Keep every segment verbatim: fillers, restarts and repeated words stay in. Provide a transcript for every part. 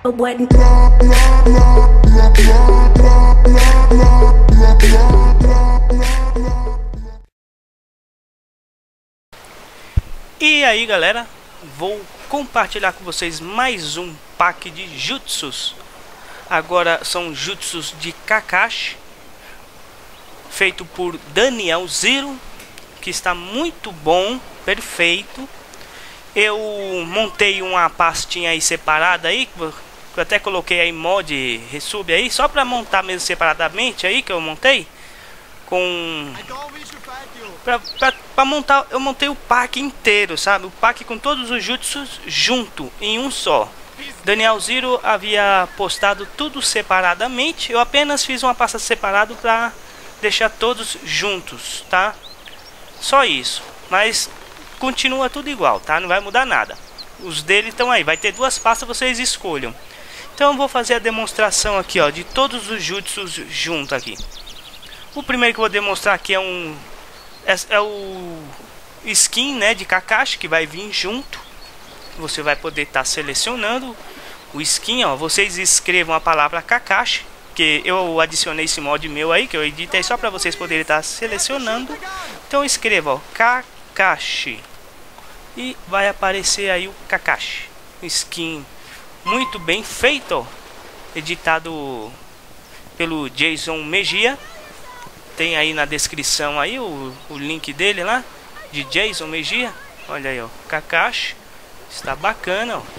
E aí galera, vou compartilhar com vocês mais um pack de jutsus. Agora são jutsus de Kakashi, feito por Daniel Zero, que está muito bom, perfeito. Eu montei uma pastinha aí separada aí, que eu até coloquei aí mod resub aí, só para montar mesmo separadamente aí, que eu montei com pra, pra, pra montar, eu montei o pack inteiro, sabe? O pack com todos os jutsus junto em um só. Daniel Zero havia postado tudo separadamente, eu apenas fiz uma pasta separada para deixar todos juntos, tá? Só isso, mas continua tudo igual, tá? Não vai mudar nada. Os dele estão aí, vai ter duas pastas, vocês escolham. Então eu vou fazer a demonstração aqui, ó, de todos os jutsus junto aqui. O primeiro que eu vou demonstrar aqui é um é, é o skin, né, de Kakashi, que vai vir junto. Você vai poder estar tá selecionando o skin, ó. Vocês escrevam a palavra Kakashi, que eu adicionei esse mod meu aí, que eu editei só para vocês poderem estar tá selecionando. Então escreva, ó, Kakashi, e vai aparecer aí o Kakashi, skin muito bem feito, ó, editado pelo Jason Mejia. Tem aí na descrição aí o, o link dele lá, de Jason Mejia. Olha aí, ó, Kakashi, está bacana, ó.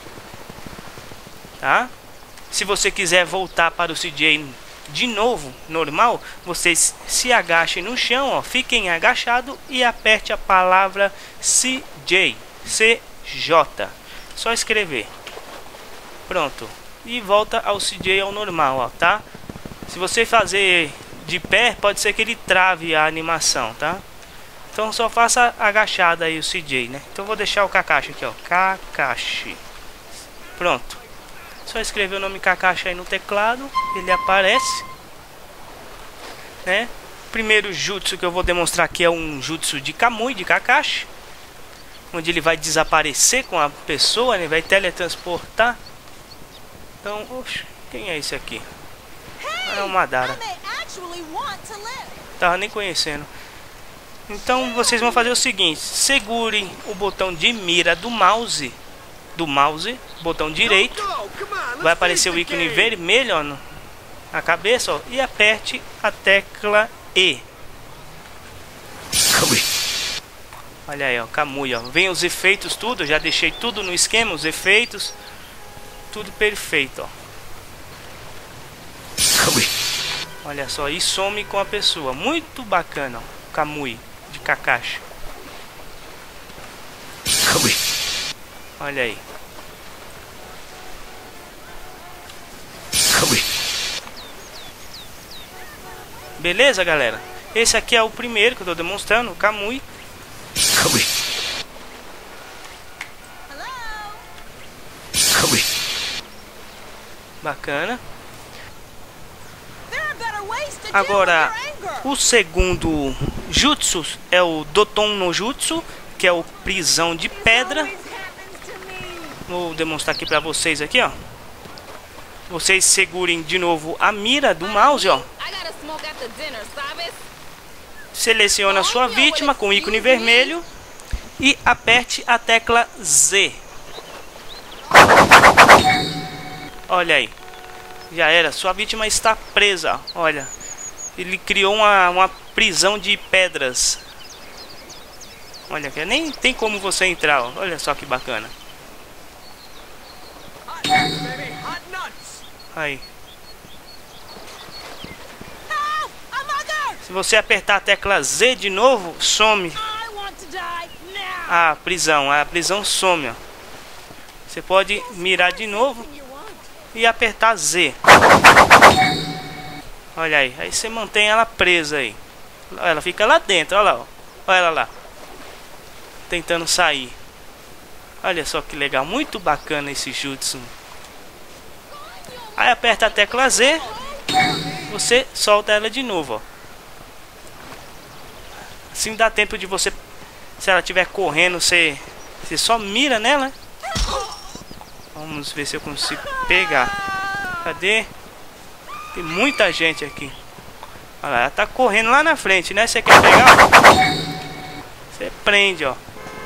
Tá? Se você quiser voltar para o C J de novo, normal, vocês se agachem no chão, ó, fiquem agachados e aperte a palavra C J, C J. Só escrever. Pronto. E volta ao C J ao normal, ó, tá? Se você fazer de pé, pode ser que ele trave a animação, tá? Então só faça agachado aí o C J, né? Então vou deixar o Kakashi aqui, ó, Kakashi. Pronto. Só escrever o nome Kakashi aí no teclado, ele aparece, né? Primeiro jutsu que eu vou demonstrar aqui é um jutsu de Kamui, de Kakashi, onde ele vai desaparecer com a pessoa, ele vai teletransportar. Então, oxe, quem é esse aqui? Ah, é o Madara. Tava nem conhecendo. Então vocês vão fazer o seguinte: segurem o botão de mira do mouse, do mouse, botão direito, vai aparecer o ícone vermelho, ó, na cabeça, ó, e aperte a tecla E. Olha aí, ó, Kamui, ó. Vem os efeitos, tudo, já deixei tudo no esquema, os efeitos, tudo perfeito, ó. Olha só, e some com a pessoa. Muito bacana, ó, Kamui de Kakashi. Olha aí. Beleza, galera? Esse aqui é o primeiro que eu tô demonstrando, o Kamui. Bacana. Agora, o segundo jutsu é o Doton no Jutsu, que é o prisão de pedra. Vou demonstrar aqui pra vocês aqui, ó. Vocês segurem de novo a mira do mouse, ó. Selecione a sua vítima com o ícone vermelho e aperte a tecla Z. Olha aí. Já era, sua vítima está presa. Olha, ele criou uma, uma prisão de pedras. Olha aqui, nem tem como você entrar, ó. Olha só que bacana. Aí. Se você apertar a tecla Z de novo, some a prisão. A prisão some, ó. Você pode mirar de novo e apertar Z. Olha aí, aí você mantém ela presa aí. Ela fica lá dentro, olha lá, ó. Olha ela lá, tentando sair. Olha só que legal, muito bacana esse jutsu. Aí aperta a tecla Z, você solta ela de novo, ó. Assim dá tempo de você, se ela estiver correndo, você, você só mira nela. Vamos ver se eu consigo pegar. Cadê? Tem muita gente aqui. Olha lá, ela tá correndo lá na frente, né? Você quer pegar? Você prende, ó.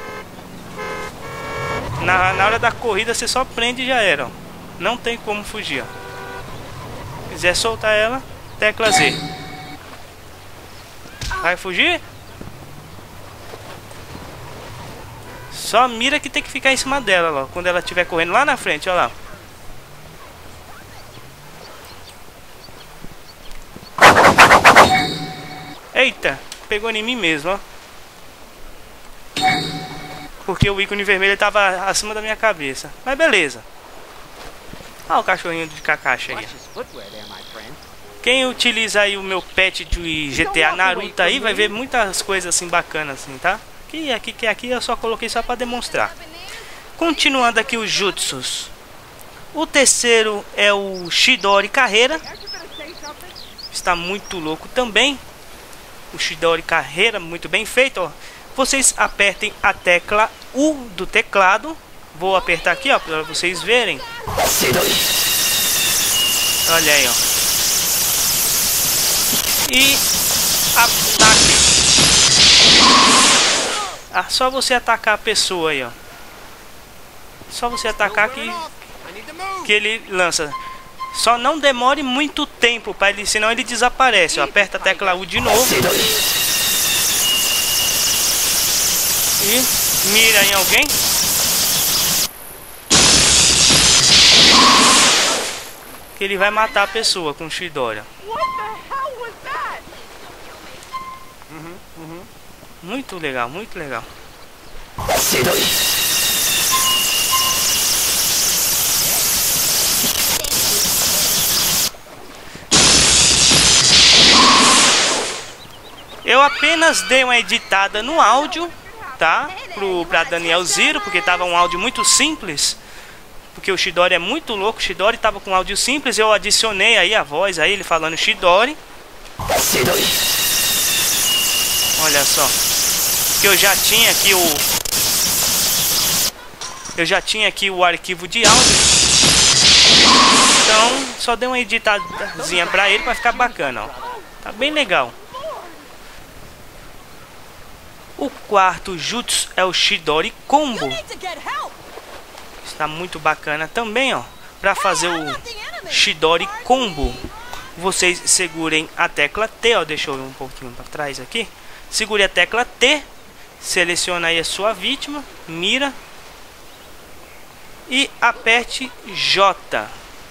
Na, na hora da corrida você só prende e já era, ó. Não tem como fugir, ó. Se quiser soltar ela, tecla Z. Vai fugir? Só mira que tem que ficar em cima dela, ó. Quando ela estiver correndo lá na frente, ó lá. Eita, pegou em mim mesmo, ó. Porque o ícone vermelho estava acima da minha cabeça. Mas beleza. Olha o cachorrinho de Kakashi aí. Quem utiliza aí o meu pet de G T A Naruto aí vai ver muitas coisas assim bacanas assim, tá? Aqui, aqui, que aqui eu só coloquei só para demonstrar. Continuando aqui os jutsus. O terceiro é o Chidori Carreira. Está muito louco também. O Chidori Carreira, muito bem feito, ó. Vocês apertem a tecla U do teclado. Vou apertar aqui, ó, para vocês verem. Olha aí, ó. E ataque. Ah, só você atacar a pessoa aí, ó. Só você atacar que que ele lança. Só não demore muito tempo para ele, senão ele desaparece. Ó, aperta a tecla U de novo. E mira em alguém. Que ele vai matar a pessoa com o Chidori. Uhum, uhum. Muito legal, muito legal. Eu apenas dei uma editada no áudio, tá? Pro, pra Daniel Zero, porque tava um áudio muito simples. Porque o Chidori é muito louco. O Chidori tava com um áudio simples. Eu adicionei aí a voz, aí ele falando Chidori. Olha só. Que eu já tinha aqui o... Eu já tinha aqui o arquivo de áudio. Então, só dei uma editadazinha pra ele pra ficar bacana, ó. Tá bem legal. O quarto jutsu é o Chidori Combo. Está muito bacana também, ó. Para fazer o Chidori Combo, vocês segurem a tecla T, ó. Deixa eu ver um pouquinho para trás aqui. Segure a tecla T, seleciona aí a sua vítima, mira e aperte J.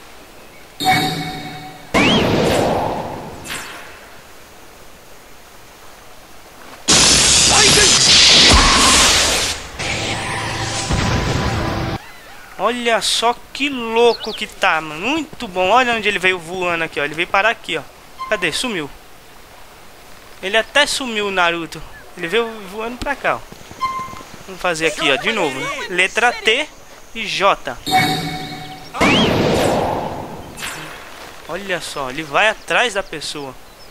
Olha só que louco que tá, mano. Muito bom. Olha onde ele veio voando aqui, ó. Ele veio parar aqui, ó. Cadê? Sumiu. Ele até sumiu, o Naruto. Ele veio voando pra cá, ó. Vamos fazer aqui, ó, de novo, né? Letra T e J. Olha só, ele vai atrás da pessoa.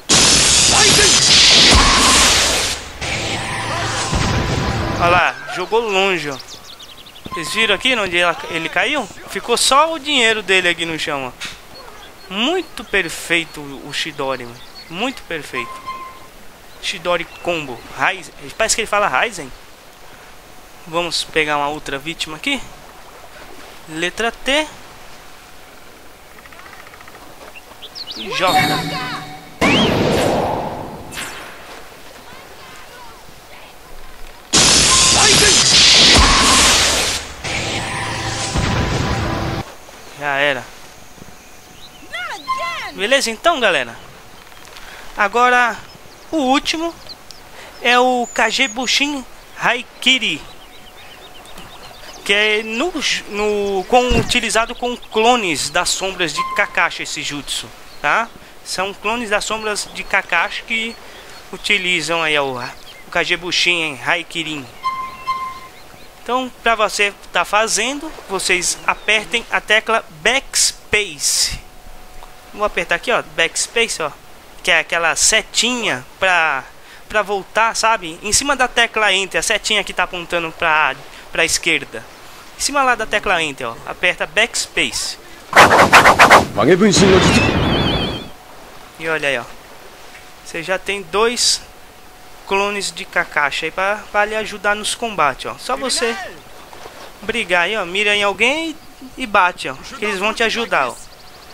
Olha lá, jogou longe, ó. Vocês viram aqui onde ela, ele caiu? Ficou só o dinheiro dele aqui no chão, ó. Muito perfeito o Chidori, mano. Muito perfeito. Chidori Combo. Raizen. Parece que ele fala Raizen. Vamos pegar uma outra vítima aqui. Letra T. E J. Já era. Beleza, então, galera. Agora, o último é o Kagebushin Haikiri, que é no, no, com, utilizado com clones das sombras de Kakashi, esse jutsu, tá? São clones das sombras de Kakashi que utilizam aí o, o Kagebushin Haikiri. Então, para você estar fazendo, vocês apertem a tecla Backspace. Vou apertar aqui, ó, Backspace, ó, que é aquela setinha para para voltar, sabe? Em cima da tecla Enter, a setinha que está apontando para para a esquerda. Em cima lá da tecla Enter, ó, aperta Backspace. E olha aí, ó. Você já tem dois clones de Kakashi aí pra, pra lhe ajudar nos combates, ó. Só você brigar aí, ó. Mira em alguém e bate, ó. Que eles vão te ajudar, ó.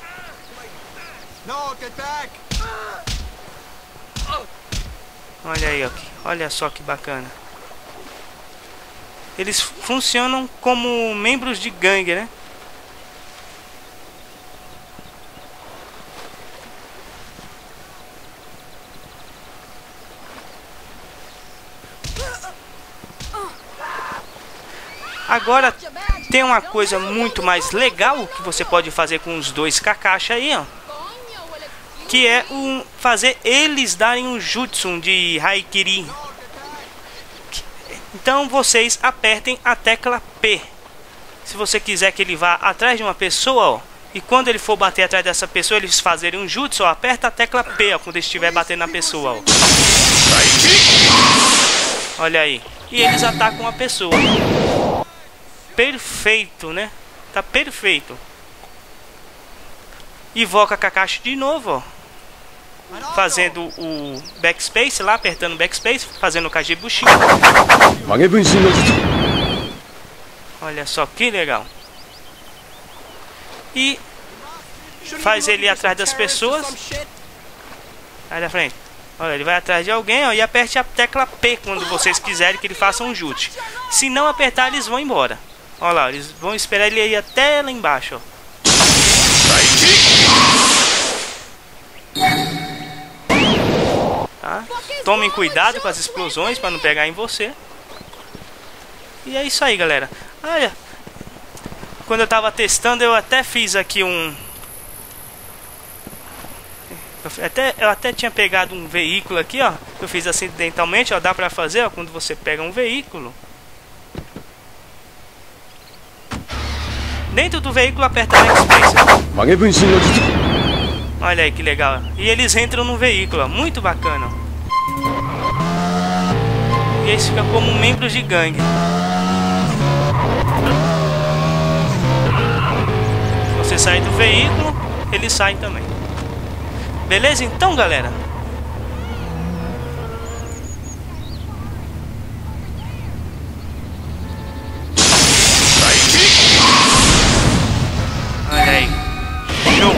Olha aí, ó. Olha só que bacana. Eles funcionam como membros de gangue, né? Agora tem uma coisa muito mais legal que você pode fazer com os dois Kakashi aí, ó. Que é um, fazer eles darem um jutsu de Haikiri. Então vocês apertem a tecla P. Se você quiser que ele vá atrás de uma pessoa, ó, e quando ele for bater atrás dessa pessoa, eles fazerem um jutsu, ó, aperta a tecla P, ó, quando ele estiver batendo na pessoa, ó. Olha aí. E eles atacam a pessoa. Perfeito, né? Tá perfeito. Invoca Kakashi de novo, ó. Fazendo o backspace lá, apertando o backspace, fazendo o Kagebushin. Olha só que legal. E faz ele ir atrás das pessoas. Aí na frente. Olha, ele vai atrás de alguém, ó, e aperte a tecla P quando vocês quiserem que ele faça um jutsu. Se não apertar, eles vão embora. Olha lá, eles vão esperar ele ir até lá embaixo, ó. Tá? Tomem cuidado com as explosões para não pegar em você. E é isso aí, galera. Olha, quando eu tava testando, eu até fiz aqui um... Eu até, eu até tinha pegado um veículo aqui, ó. Eu fiz acidentalmente, ó. Dá pra fazer, ó, quando você pega um veículo. Dentro do veículo, aperta Backspace. Olha aí que legal. E eles entram no veículo, ó. Muito bacana. E eles ficam como membros de gangue. Se você sair do veículo, eles saem também. Beleza? Então, galera. Olha aí. Show.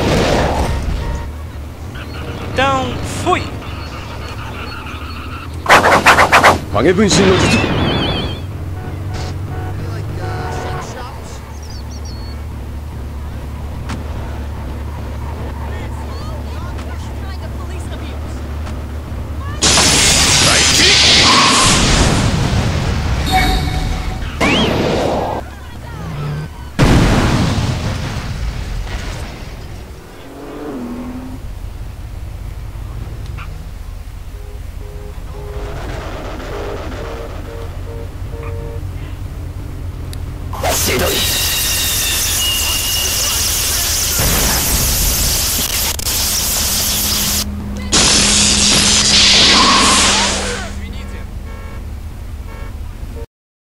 Então, fui.